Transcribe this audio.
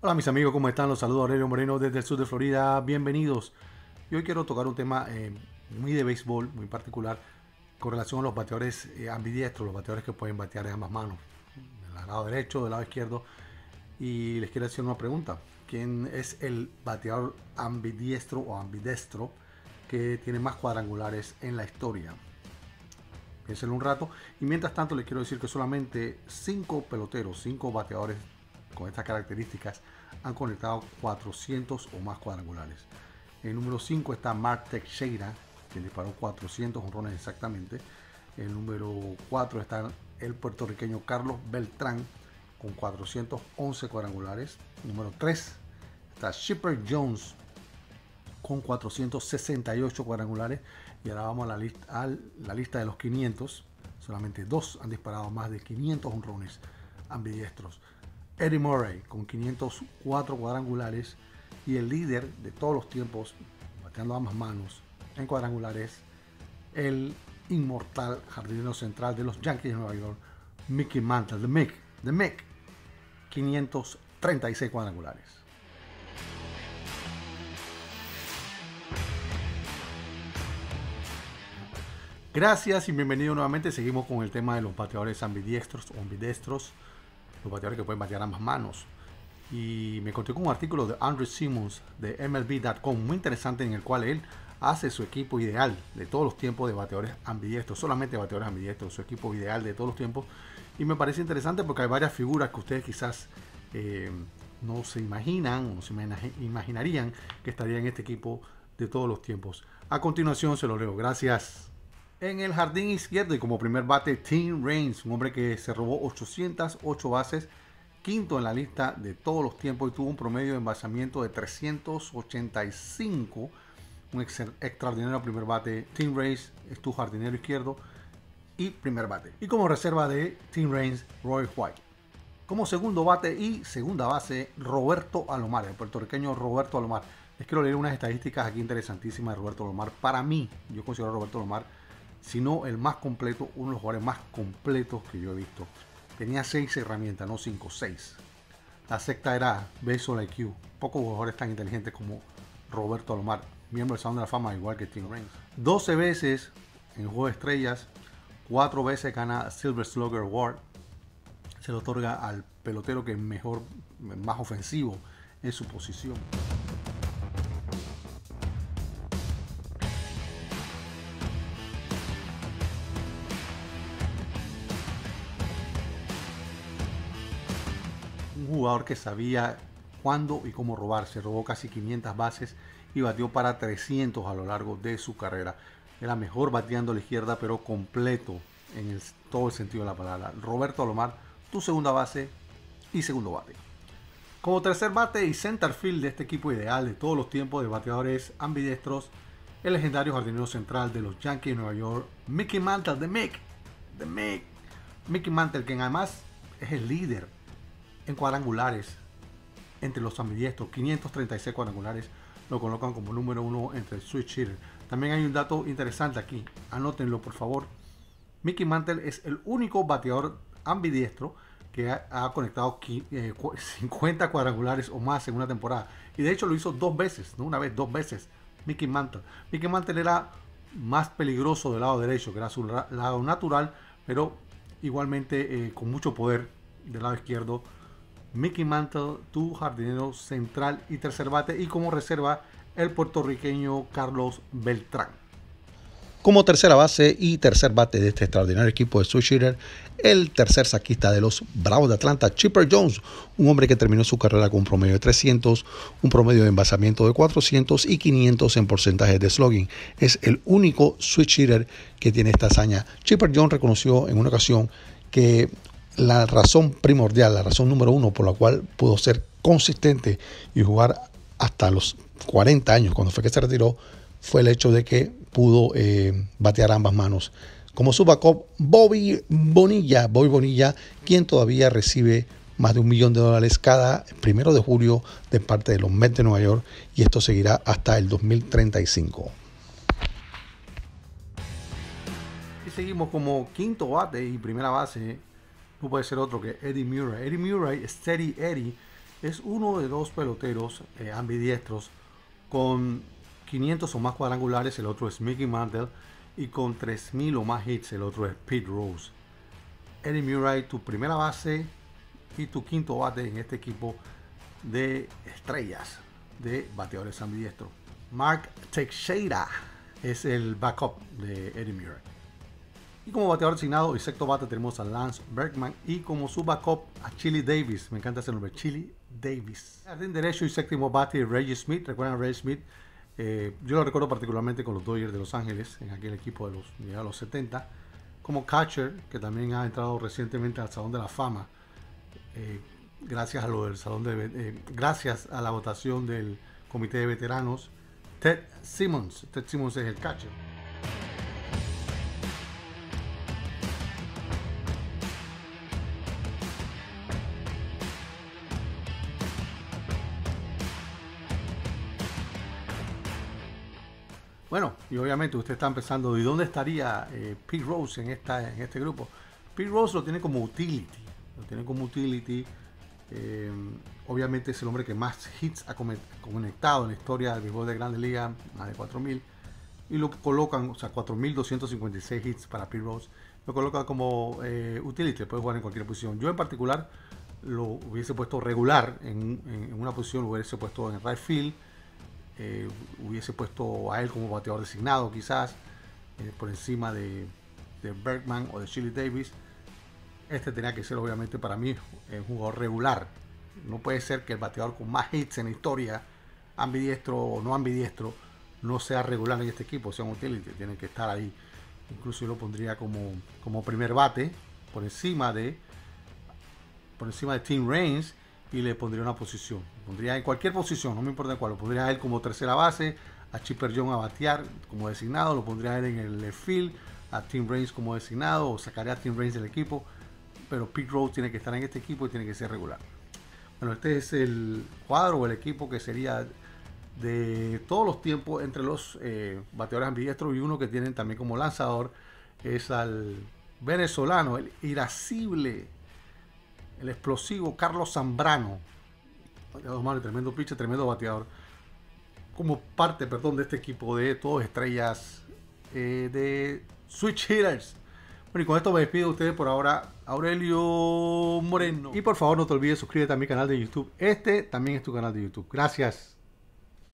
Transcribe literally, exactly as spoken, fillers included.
Hola mis amigos, ¿cómo están? Los saludos Aurelio Moreno desde el sur de Florida. Bienvenidos. Y hoy quiero tocar un tema eh, muy de béisbol, muy particular, con relación a los bateadores eh, ambidiestros, los bateadores que pueden batear de ambas manos, del lado derecho, del lado izquierdo. Y les quiero hacer una pregunta. ¿Quién es el bateador ambidiestro o ambidestro que tiene más cuadrangulares en la historia? Piénsenlo un rato. Y mientras tanto les quiero decir que solamente cinco peloteros, cinco bateadores con estas características han conectado cuatrocientos o más cuadrangulares. El número cinco está Mark Teixeira, quien disparó cuatrocientos honrones exactamente. El número cuatro está el puertorriqueño Carlos Beltrán con cuatrocientos once cuadrangulares. Número tres está Chipper Jones con cuatrocientos sesenta y ocho cuadrangulares. Y ahora vamos a la, lista, a la lista de los quinientos. Solamente dos han disparado más de quinientos honrones ambidiestros. Eddie Murray con quinientos cuatro cuadrangulares, y el líder de todos los tiempos bateando ambas manos en cuadrangulares, el inmortal jardinero central de los Yankees de Nueva York, Mickey Mantle, The Mick, The Mick, quinientos treinta y seis cuadrangulares. Gracias y bienvenido nuevamente. Seguimos con el tema de los bateadores ambidiestros o ambidestros, los bateadores que pueden batear ambas manos. Y me encontré con un artículo de Andrew Simmons de M L B punto com muy interesante, en el cual él hace su equipo ideal de todos los tiempos de bateadores ambidiestros, solamente bateadores ambidiestros, su equipo ideal de todos los tiempos. Y me parece interesante porque hay varias figuras que ustedes quizás eh, no se imaginan, no se imaginarían que estarían en este equipo de todos los tiempos. A continuación se lo leo. Gracias. En el jardín izquierdo y como primer bate, Tim Raines, un hombre que se robó ochocientas ocho bases, quinto en la lista de todos los tiempos, y tuvo un promedio de envasamiento de trescientos ochenta y cinco. Un ex extraordinario primer bate. Tim Raines es tu jardinero izquierdo y primer bate. Y como reserva de Tim Raines, Roy White. Como segundo bate y segunda base, Roberto Alomar, el puertorriqueño Roberto Alomar. Les quiero leer unas estadísticas aquí interesantísimas de Roberto Alomar. Para mí, yo considero a Roberto Alomar, si no el más completo, uno de los jugadores más completos que yo he visto. Tenía seis herramientas, no cinco, seis. La sexta era Baseball I Q. Pocos jugadores tan inteligentes como Roberto Alomar, miembro del Salón de la Fama, igual que Tim Raines. doce veces en Juego de Estrellas, cuatro veces gana Silver Slugger Award. Se le otorga al pelotero que es mejor, más ofensivo en su posición. Un jugador que sabía cuándo y cómo robar. Se robó casi quinientas bases y batió para trescientos a lo largo de su carrera. Era mejor bateando a la izquierda, pero completo en el, todo el sentido de la palabra. Roberto Alomar, tu segunda base y segundo bate. Como tercer bate y center field de este equipo ideal de todos los tiempos de bateadores ambidiestros, el legendario jardinero central de los Yankees de Nueva York, Mickey Mantle, The Mick, The Mick. Mickey Mantle, quien además es el líder en cuadrangulares entre los ambidiestros, quinientos treinta y seis cuadrangulares, lo colocan como número uno entre el switch hitter. También hay un dato interesante aquí, anótenlo por favor. Mickey Mantle es el único bateador ambidiestro que ha, ha conectado eh, cincuenta cuadrangulares o más en una temporada, y de hecho lo hizo dos veces, no una vez, dos veces. Mickey Mantle Mickey Mantle era más peligroso del lado derecho, que era su lado natural, pero igualmente eh, con mucho poder del lado izquierdo. Mickey Mantle, tu jardinero central y tercer bate, y como reserva el puertorriqueño Carlos Beltrán. Como tercera base y tercer bate de este extraordinario equipo de switch hitter, el tercer saquista de los Bravos de Atlanta, Chipper Jones, un hombre que terminó su carrera con un promedio de trescientos, un promedio de envasamiento de cuatrocientos y quinientos en porcentaje de slugging. Es el único switch hitter que tiene esta hazaña. Chipper Jones reconoció en una ocasión que la razón primordial, la razón número uno por la cual pudo ser consistente y jugar hasta los cuarenta años, cuando fue que se retiró, fue el hecho de que pudo eh, batear ambas manos. Como su backup, Bobby Bonilla, Bobby Bonilla, quien todavía recibe más de un millón de dólares cada primero de julio de parte de los Mets de Nueva York, y esto seguirá hasta el dos mil treinta y cinco. Y seguimos como quinto bate y primera base. No puede ser otro que Eddie Murray. Eddie Murray, Steady Eddie, Es uno de dos peloteros eh, ambidiestros con quinientos o más cuadrangulares, el otro es Mickey Mantle, y con tres mil o más hits, el otro es Pete Rose. Eddie Murray, tu primera base y tu quinto bate en este equipo de estrellas de bateadores ambidiestros. Mark Teixeira es el backup de Eddie Murray. Y como bateador designado y sexto bate tenemos a Lance Berkman, y como su backup a Chili Davis. Me encanta ese nombre, Chili Davis. Jardín derecho y séptimo bate Reggie Smith. ¿Recuerdan a Reggie Smith? Eh, yo lo recuerdo particularmente con los Dodgers de Los Ángeles, en aquel equipo de los, de los setenta. Como catcher, que también ha entrado recientemente al Salón de la Fama. Eh, gracias a lo del Salón de eh, gracias a la votación del Comité de Veteranos. Ted Simmons. Ted Simmons es el catcher. Bueno, y obviamente usted está pensando, ¿y dónde estaría eh, Pete Rose en, esta, en este grupo? Pete Rose lo tiene como utility, lo tiene como utility. Eh, obviamente es el hombre que más hits ha conectado en la historia del béisbol de Grandes Ligas, más de cuatro mil. Y lo colocan, o sea, cuatro mil doscientos cincuenta y seis hits para Pete Rose. Lo colocan como eh, utility, puede jugar en cualquier posición. Yo en particular lo hubiese puesto regular en, en, en una posición, lo hubiese puesto en right field. Eh, hubiese puesto a él como bateador designado quizás eh, por encima de, de Berkman o de Chili Davis. Este tenía que ser obviamente para mí un jugador regular. No puede ser que el bateador con más hits en la historia, ambidiestro o no ambidiestro, no sea regular en este equipo, sea un utility. Tiene que estar ahí. Incluso yo lo pondría como, como primer bate por encima de por encima de Tim Raines, y le pondría una posición. Lo pondría en cualquier posición, no me importa cuál. Lo pondría a él como tercera base, a Chipper Jones a batear como designado, lo pondría a él en el left field, a Tim Raines como designado, o sacaría a Tim Raines del equipo. Pero Pete Rose tiene que estar en este equipo y tiene que ser regular. Bueno, este es el cuadro o el equipo que sería de todos los tiempos entre los eh, bateadores ambidiestros, y uno que tienen también como lanzador es al venezolano, el irascible, el explosivo Carlos Zambrano. Tremendo pitcher, tremendo bateador. Como parte, perdón, de este equipo de todos estrellas eh, de Switch Hitters. Bueno, y con esto me despido de ustedes por ahora, Aurelio Moreno. Y por favor no te olvides suscribirte a mi canal de YouTube. Este también es tu canal de YouTube. Gracias.